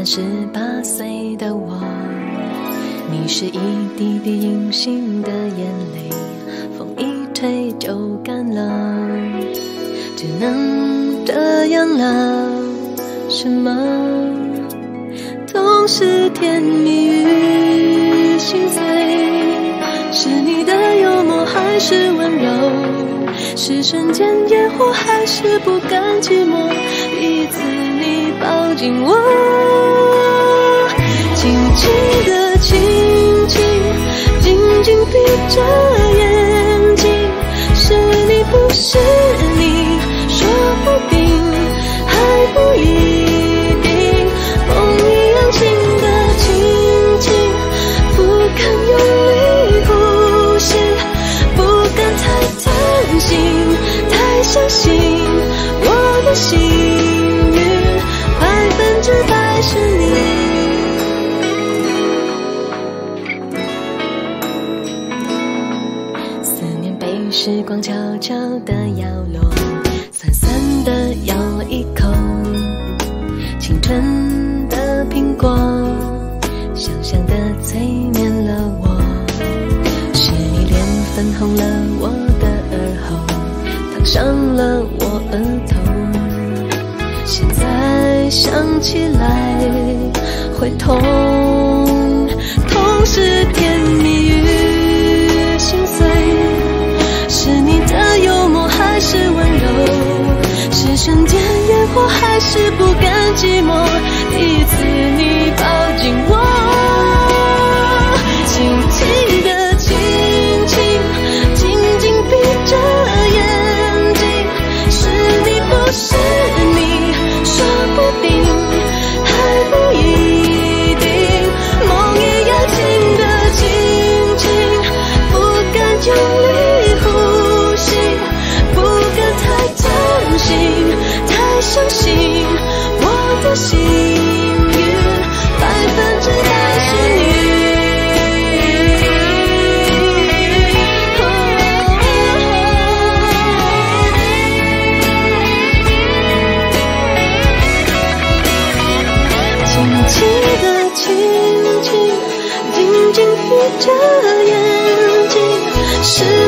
18岁的我，你是一滴滴隐形的眼泪，风一吹就干了，只能这样了。什么痛是甜蜜与心碎，是你的幽默还是温柔，是瞬间野火还是不甘寂寞，第一次你抱紧我，轻轻地亲亲，紧紧闭着眼睛，是你不是你，说不定还不一定，梦一样轻的轻轻，不敢用力呼吸，不敢太贪心，太相信我的幸运100%是你。思念被时光悄悄地摇落，酸酸的咬了一口，青春的苹果，香香的催眠了我，是你脸粉红了我的耳后，烫伤了我额头，现在想起来会痛，痛是甜蜜与心碎，是你的幽默还是温柔，是瞬间野火还是不甘寂寞，第一次你抱紧我，轻轻的亲亲，紧紧闭着眼睛，是你不是你，说不定还不一定，梦一样轻的轻轻，不敢用力呼吸，不敢太贪心，太相信我的幸运100%是你。轻轻的亲亲，紧紧闭着眼睛，是